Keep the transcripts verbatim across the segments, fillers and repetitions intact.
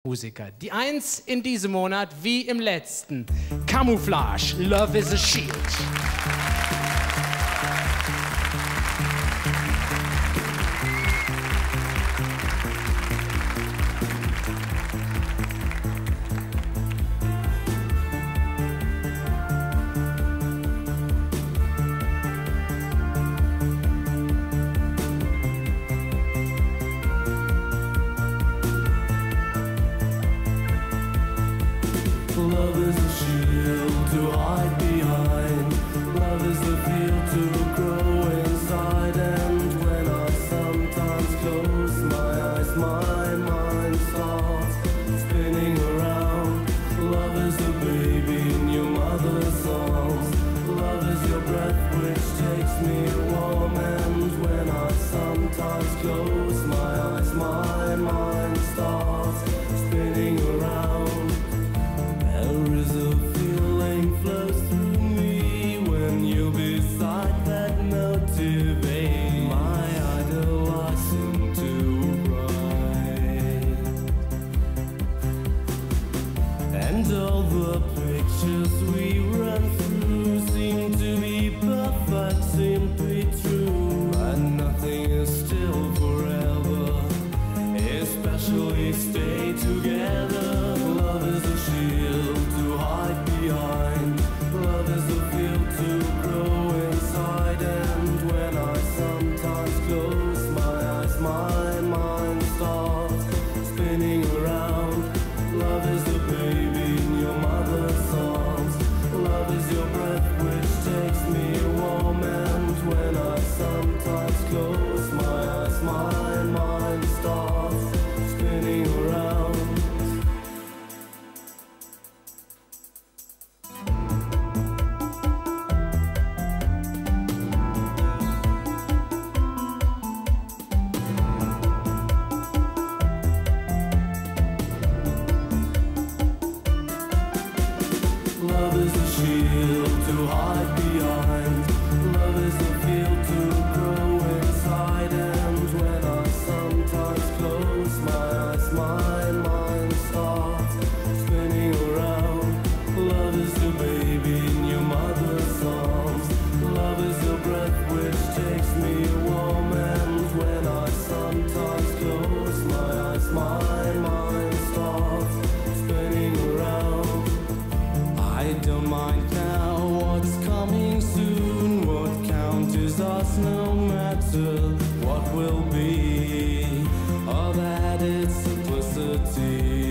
Musiker. Die Eins in diesem Monat wie im letzten. Camouflage, Love is a Shield. Love is a shield to hide behind. Love is the field to grow inside. And when I sometimes close my eyes, my mind starts spinning around. Love is the baby in your mother's arms. Love is your breath which takes me warm. And when I sometimes close my eyes, my mind starts spinning around. There is a feeling flows through me when you're beside that motivate my idol I seem to write. And all the pictures we run through seem to be perfect, seem to be true. And nothing is still forever, especially stay together. Love is a shield to hide behind. Love is a field to grow inside. And when I sometimes close my eyes, my mind starts spinning around. Love is the baby in your mother's arms. Love is your breath which takes me warm. And when I sometimes close my eyes, my mind starts spinning around. Love is a shield to hide behind. Love is a field to grow inside. And when I sometimes close my eyes, my mind starts spinning around. Love is the baby in your mother's arms. Love is your breath which takes me warm. And when I sometimes close my eyes, my mind starts spinning around. I don't mind now what's coming soon. What counts is us, no matter what will be. All that is simplicity.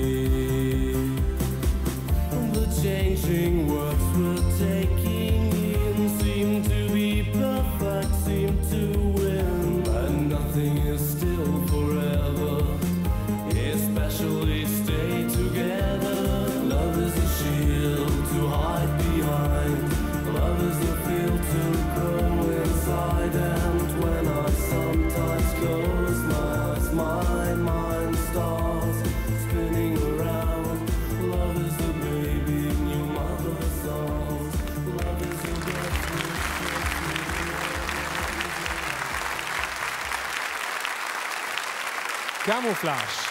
The changing words we're taking in seem to be perfect, seem to win. But nothing is still forever, especially stay together. Love is a shield to hide behind. Love is the field to grow inside. And when I sometimes close my eyes, my mind starts spinning around. Love is the baby in your mother's arms. Love is your breath which takes me. Camouflage.